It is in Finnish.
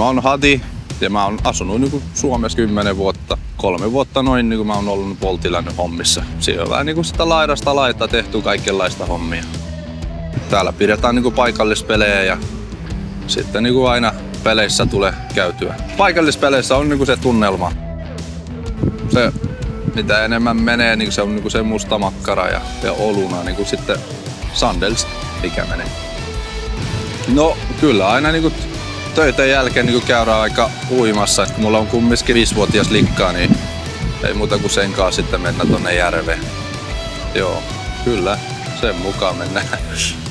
Mä oon Hadi ja mä oon asunut niinku Suomessa 10 vuotta. 3 vuotta noin niinku mä oon ollut Boltilla nyt hommissa. Siellä on vähän niinku sitä laidasta laittaa tehty kaikenlaista hommia. Täällä pidetään niinku paikallispelejä ja sitten niinku aina peleissä tulee käytyä. Paikallispeleissä on niinku se tunnelma. Se mitä enemmän menee, niin se on niinku se musta makkara ja oluna niinku sitten Sandels, mikä menee. No kyllä aina niinku töiden jälkeen niinku käydään aika uimassa. Kun mulla on kumminkin 5-vuotias likkaa, niin ei muuta kuin sen kanssa sitten mennä tonne järveen. Joo, kyllä, sen mukaan mennään.